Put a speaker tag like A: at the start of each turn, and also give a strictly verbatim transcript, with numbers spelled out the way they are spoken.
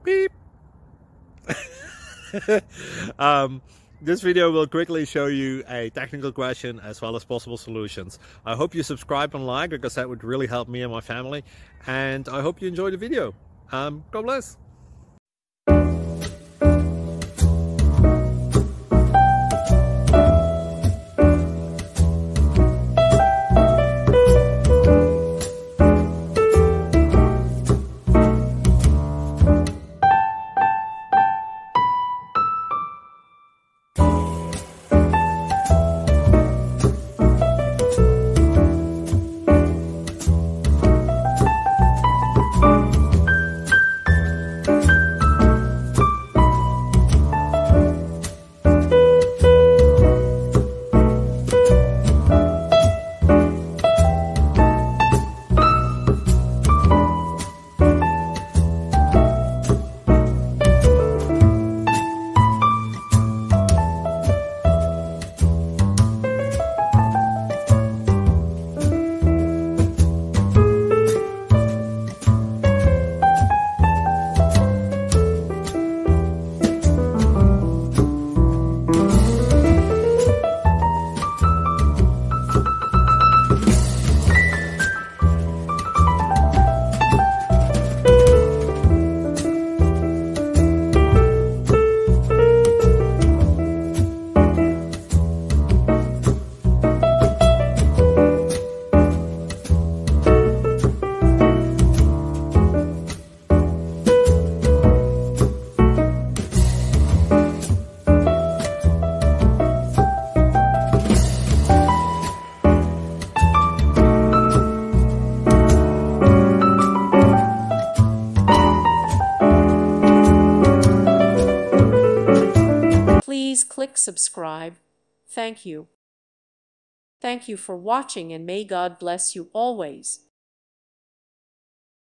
A: Beep. um, this video will quickly show you a technical question as well as possible solutions. I hope you subscribe and like, because that would really help me and my family. And I hope you enjoy the video. Um, God bless.
B: Please click subscribe. Thank you. Thank you for watching, and may God bless you always.